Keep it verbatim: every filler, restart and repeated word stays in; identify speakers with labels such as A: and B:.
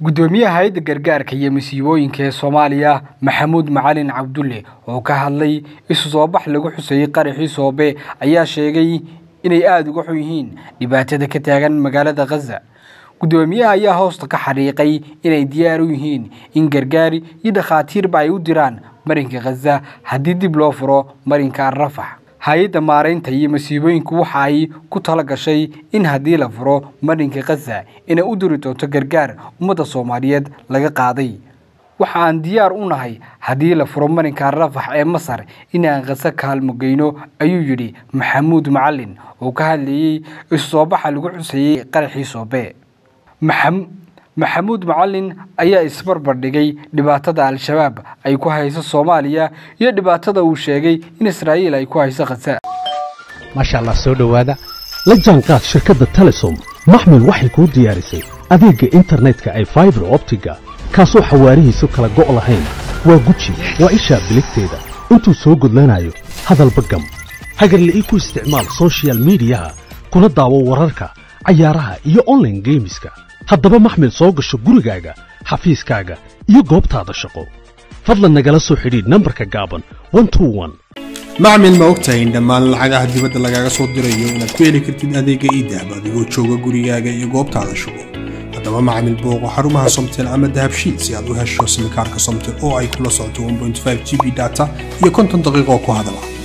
A: gudoomiyaha hay'adda gargaarka iyo masiibooyinka ee Soomaaliya Maxamuud Macalin Cabdulle oo ka hadlay isu soo bax lagu xusay qaraxii Soobe ayaa sheegay inay aad uga xun yihiin dhibaatada ka taagan magaalada Gaza. gudoomiyaha ayaa hoosta ka xariiqay inay diyaar u yihiin in gargaar iyo dhakhaatiirba ay u diraan marinka Gaza haddii dib loo furo marinka Rafah. hay'adda maareynta iyo masiibooyinku waxa ay ku tala gashay in haddii la furo marinka Gaza inay u diri doonto gargaar ummadda Soomaaliyeed laga qaaday. waxa aan diyaar u nahay haddii la furo marinka Rafah ee Masar in aan Gaza kaalmo geyno ayuu yiri Maxamuud Macalin oo ka hadlayay isu soo baxa lagu xusay qaraxii Soobe. Maxamuud Macalin ayaa isbarbar dhigay dhibaatada Al-Shabaab ay ku hayso Soomaaliya iyo dhibaatada uu sheegay in Israa'iil ay ku hayso Gaza.
B: Masha Allah soo dhawaada la jaanqaad shirkadda Telesom maxmil waxay ku diyaarisay adeegga internetka ay fiber optiga kaasoo xawaarihiisu kala go' lahayn waa guji waa isha biligteeda intuu soo gudlanayo hadalba gam hagarlii ku isticmaal social media kuna daawo wararka ciyaaraha iyo online gameska haddaba maxmil soo gasho gurigaaga xafiiskaaga iyo goobtaada shaqo fadlan nagala soo xidhiidh nambarka gaaban one two one.
C: macmil ma ogtahay in dhammaan lacagaha dibadda lagaaga soo dirayo inaad ku heli kartid adeegga e-dahab adigoo jooga gurigaaga iyo goobtaada shaqo. haddaba macmil booqo xarumaha Somtel ama Dahabshiil si aad u hesho simikaarka Somtel oo ay kula socoto one point five G B data iyo konton daqiiqo ku hadala.